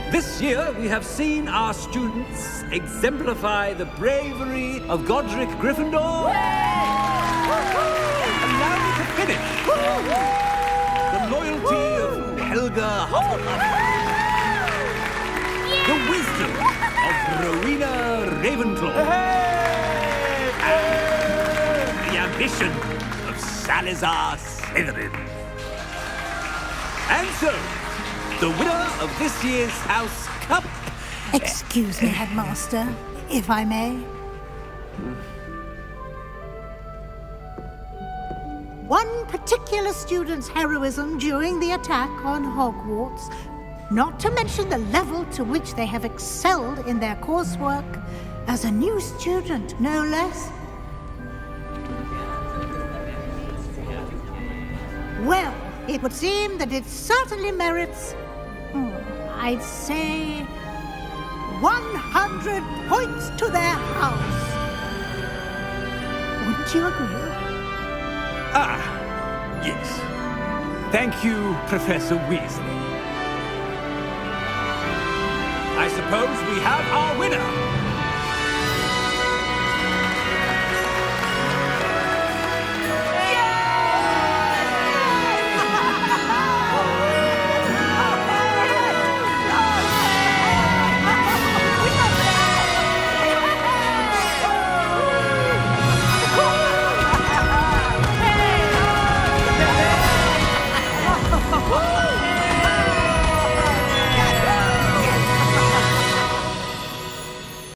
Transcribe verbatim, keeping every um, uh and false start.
This year, we have seen our students exemplify the bravery of Godric Gryffindor. Allow me to finish. The loyalty of Helga Hufflepuff. The wisdom of Rowena Ravenclaw. And the ambition of Salazar Slytherin. And so, the winner of this year's House Cup... Excuse me, Headmaster, if I may. One particular student's heroism during the attack on Hogwarts, not to mention the level to which they have excelled in their coursework, as a new student, no less. Well, it would seem that it certainly merits, hmm, I'd say, one hundred points to their house. Wouldn't you agree? Ah, yes. Thank you, Professor Weasley. I suppose we have our winner.